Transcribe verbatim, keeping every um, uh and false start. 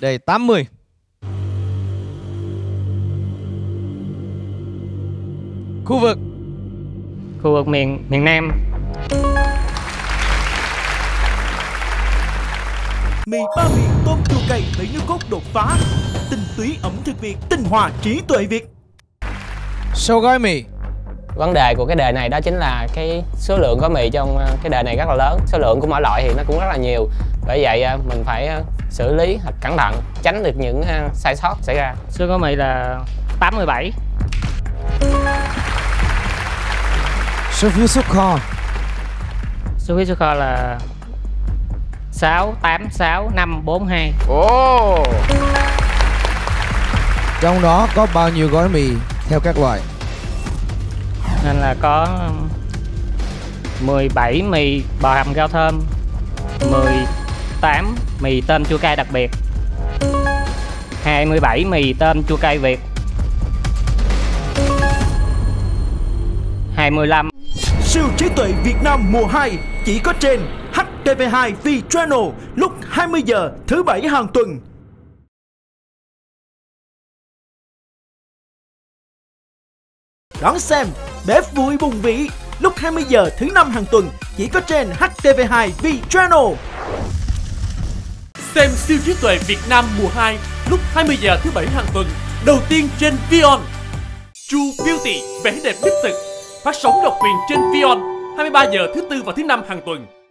Đề tám mươi. Khu vực. Khu vực miền miền Nam. Mì ba miền tôm chua cay với nước cốt đột phá. Tinh túy ẩm thực Việt, tinh hoa trí tuệ Việt. Số gói mì. Vấn đề của cái đề này đó chính là cái số lượng gói mì trong cái đề này rất là lớn. Số lượng của mỗi loại thì nó cũng rất là nhiều. Bởi vậy mình phải xử lý thật cẩn thận, tránh được những sai sót xảy ra. Số gói mì là tám mươi bảy. Số phiếu xuất kho. Số phiếu xuất kho là sáu tám sáu năm bốn hai. Ồ. Oh. Trong đó có bao nhiêu gói mì theo các loại? Nên là có mười bảy mì bò hầm rau thơm, mười tám mì tôm chua cay đặc biệt, hai mươi bảy mì tôm chua cay Việt, hai mươi lăm. Siêu trí tuệ Việt Nam mùa hai chỉ có trên hát tê vê hai V Channel lúc hai mươi giờ thứ bảy hàng tuần. Đón xem Bếp Vui Bùng Vị lúc hai mươi giờ thứ năm hàng tuần chỉ có trên hát tê vê hai V Channel. Xem siêu trí tuệ Việt Nam mùa hai lúc hai mươi giờ thứ bảy hàng tuần đầu tiên trên Vion. True Beauty, vẻ đẹp đích thực, phát sóng độc quyền trên Vion hai mươi ba giờ thứ tư và thứ năm hàng tuần.